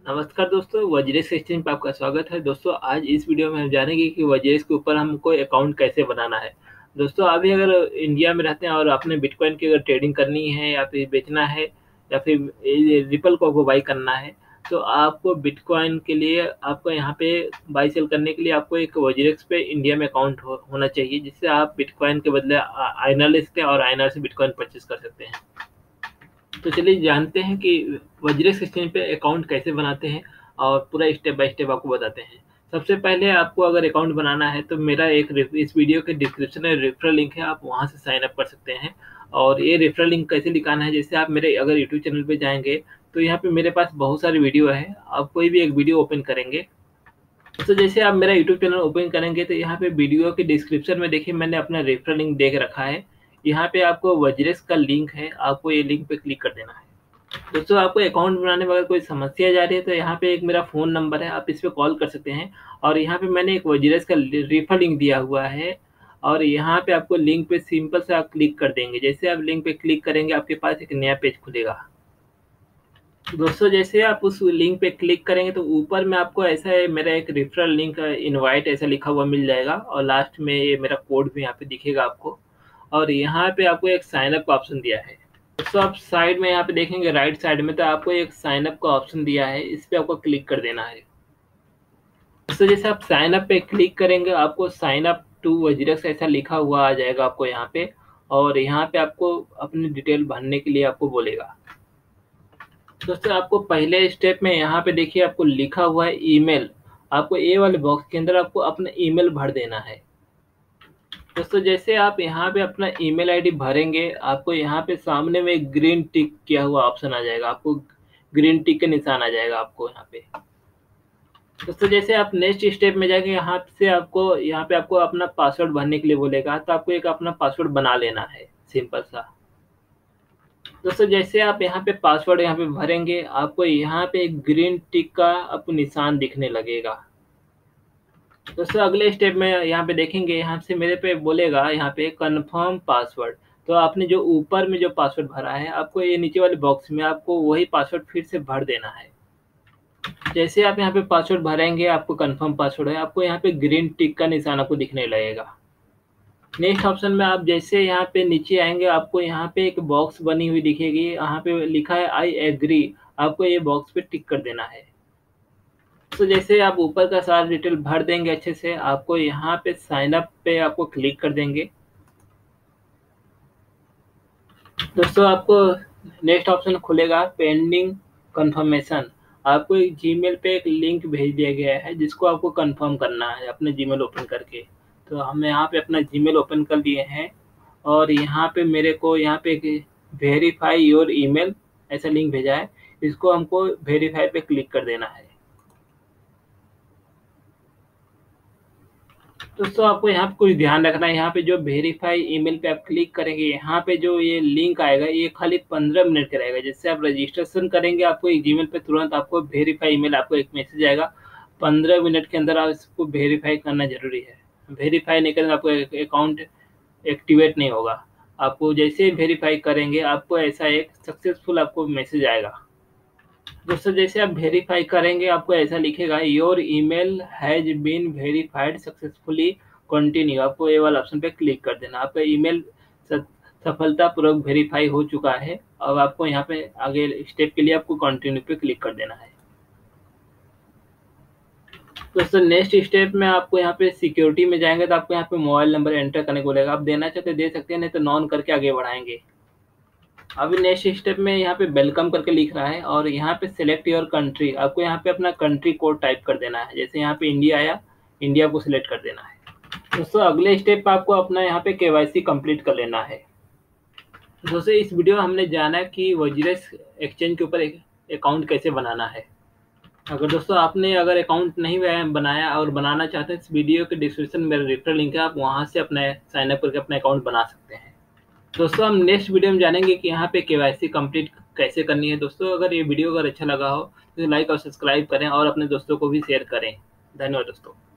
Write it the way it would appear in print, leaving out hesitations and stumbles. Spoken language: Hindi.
नमस्कार दोस्तों, वजरेस एक्सचेंज पे आपका स्वागत है। दोस्तों, आज इस वीडियो में हम जानेंगे कि वजरेस के ऊपर हमको अकाउंट कैसे बनाना है। दोस्तों, अभी अगर इंडिया में रहते हैं और आपने बिटकॉइन की अगर ट्रेडिंग करनी है या फिर बेचना है या फिर रिपल को बाई करना है, तो आपको बिटकॉइन के लिए आपको यहाँ पे बाई सेल करने के लिए आपको एक वजरेस पे इंडिया में अकाउंट होना चाहिए, जिससे आप बिटकॉइन के बदले आईएनआर ले सकते हैं और आईएनआर से बिटकॉइन परचेज कर सकते हैं। तो चलिए जानते हैं कि वजरेस एक्सचेंज पे अकाउंट कैसे बनाते हैं और पूरा स्टेप बाय स्टेप आपको बताते हैं। सबसे पहले आपको अगर अकाउंट बनाना है तो मेरा इस वीडियो के डिस्क्रिप्शन में रेफरल लिंक है, आप वहां से साइन अप कर सकते हैं। और ये रेफरल लिंक कैसे दिखाना है, जैसे आप मेरे अगर यूट्यूब चैनल पे जाएंगे तो यहाँ पे मेरे पास बहुत सारे वीडियो है। आप कोई भी एक वीडियो ओपन करेंगे तो जैसे आप मेरा यूट्यूब चैनल ओपन करेंगे तो यहाँ पे वीडियो के डिस्क्रिप्शन में देखिए मैंने अपना रेफरल लिंक देख रखा है। यहाँ पे आपको वजरेस का लिंक है, आपको ये लिंक पे क्लिक कर देना है। दोस्तों, आपको अकाउंट बनाने में अगर कोई समस्या जा रही है तो यहाँ पे एक मेरा फ़ोन नंबर है, आप इस पे कॉल कर सकते हैं। और यहाँ पे मैंने एक वजरेस का रेफर लिंक दिया हुआ है और यहाँ पे आपको लिंक पे सिंपल से आप क्लिक कर देंगे। जैसे आप लिंक पे क्लिक करेंगे आपके पास एक नया पेज खुलेगा। दोस्तों, जैसे आप उस लिंक पे क्लिक करेंगे तो ऊपर में आपको ऐसा है, मेरा एक रेफरल लिंक इनवाइट ऐसा लिखा हुआ मिल जाएगा और लास्ट में ये मेरा कोड भी यहाँ पे दिखेगा आपको। और यहाँ पे आपको एक साइन अप का ऑप्शन दिया है। दोस्तों, आप साइड में यहाँ पे देखेंगे राइट साइड में तो आपको एक साइन अप का ऑप्शन दिया है, इस पे आपको क्लिक कर देना है। दोस्तों, जैसे आप साइन अप पे क्लिक करेंगे आपको साइन अप टू वजरेस ऐसा लिखा हुआ आ जाएगा आपको यहाँ पे। और यहाँ पे आपको अपनी डिटेल भरने के लिए आपको बोलेगा। दोस्तों, आपको पहले स्टेप में यहाँ पे देखिए आपको लिखा हुआ है ईमेल। आपको ए वाले बॉक्स के अंदर आपको अपना ईमेल भर देना है। दोस्तों, जैसे आप यहाँ पे अपना ईमेल आईडी भरेंगे आपको यहाँ पे सामने में एक ग्रीन टिक किया हुआ ऑप्शन आ जाएगा, आपको ग्रीन टिक का निशान आ जाएगा आपको यहाँ पे। दोस्तों, जैसे आप नेक्स्ट स्टेप में जाएंगे यहाँ पे आपको अपना पासवर्ड भरने के लिए बोलेगा, तो आपको एक अपना पासवर्ड बना लेना है सिंपल सा। दोस्तों, जैसे आप यहाँ पे पासवर्ड यहाँ पे भरेंगे आपको यहाँ पे एक ग्रीन टिक का आपको निशान दिखने लगेगा। दोस्तों, अगले स्टेप में यहाँ पे देखेंगे, यहाँ से मेरे पे बोलेगा यहाँ पे कंफर्म पासवर्ड। तो आपने जो ऊपर में जो पासवर्ड भरा है आपको ये नीचे वाले बॉक्स में आपको वही पासवर्ड फिर से भर देना है। जैसे आप यहाँ पे पासवर्ड भरेंगे आपको कंफर्म पासवर्ड है, आपको यहाँ पे ग्रीन टिक का निशान आपको दिखने लगेगा। नेक्स्ट ऑप्शन में आप जैसे यहाँ पे नीचे आएंगे आपको यहाँ पे एक बॉक्स बनी हुई दिखेगी, यहाँ पे लिखा है आई एग्री, आपको ये बॉक्स पे टिक कर देना है। तो जैसे आप ऊपर का सारा डिटेल भर देंगे अच्छे से, आपको यहाँ पे साइन अप पे आपको क्लिक कर देंगे। दोस्तों, आपको नेक्स्ट ऑप्शन खुलेगा पेंडिंग कंफर्मेशन। आपको एक जीमेल पे एक लिंक भेज दिया गया है जिसको आपको कंफर्म करना है अपने जीमेल ओपन करके। तो हम यहाँ पे अपना जीमेल ओपन कर लिए हैं और यहाँ पे मेरे को यहाँ पे वेरीफाई योर ईमेल ऐसा लिंक भेजा है, इसको हमको वेरीफाई पे क्लिक कर देना है। दोस्तों, आपको यहाँ पे कुछ ध्यान रखना है, यहाँ पे जो वेरीफाई ईमेल पे आप क्लिक करेंगे यहाँ पे जो ये लिंक आएगा ये खाली 15 मिनट का रहेगा। जैसे आप रजिस्ट्रेशन करेंगे आपको एक जीमेल पे तुरंत आपको वेरीफाई ईमेल आपको एक मैसेज आएगा, 15 मिनट के अंदर आप इसको वेरीफाई करना जरूरी है। वेरीफाई नहीं करेंगे आपको अकाउंट एक्टिवेट नहीं होगा। आपको जैसे ही वेरीफाई करेंगे आपको ऐसा एक सक्सेसफुल आपको मैसेज आएगा। दोस्तों, जैसे आप वेरीफाई करेंगे आपको ऐसा लिखेगा your email has been verified successfully, continue, आपको ये वाला ऑप्शन पे क्लिक कर देना। आपका ईमेल सफलतापूर्वक वेरीफाई हो चुका है। अब आपको यहाँ पे आगे स्टेप के लिए आपको कंटिन्यू पे क्लिक कर देना है। दोस्तों, नेक्स्ट स्टेप में आपको यहाँ पे सिक्योरिटी में जाएंगे तो आपको यहाँ पे मोबाइल नंबर एंटर करने को बोलेगा, आप देना चाहते दे सकते हैं, नहीं तो नॉन करके आगे बढ़ाएंगे। अभी नेक्स्ट स्टेप में यहाँ पे वेलकम करके लिख रहा है और यहाँ पे सिलेक्ट योर कंट्री, आपको यहाँ पे अपना कंट्री कोड टाइप कर देना है। जैसे यहाँ पे इंडिया आया, इंडिया को सिलेक्ट कर देना है। दोस्तों, अगले स्टेप पे आपको अपना यहाँ पे केवाईसी कंप्लीट कर लेना है। दोस्तों, इस वीडियो में हमने जाना कि वजरेस एक्सचेंज के ऊपर एक अकाउंट कैसे बनाना है। अगर दोस्तों आपने अगर अकाउंट नहीं बनाया और बनाना चाहते हैं, इस वीडियो के डिस्क्रिप्शन में मेरा रेफरल लिंक है, आप वहाँ से अपना साइन अप करके अपना अकाउंट बना सकते हैं। दोस्तों, हम नेक्स्ट वीडियो में जानेंगे कि यहाँ पे केवाईसी कंप्लीट कैसे करनी है। दोस्तों, अगर ये वीडियो अगर अच्छा लगा हो तो लाइक और सब्सक्राइब करें और अपने दोस्तों को भी शेयर करें। धन्यवाद दोस्तों।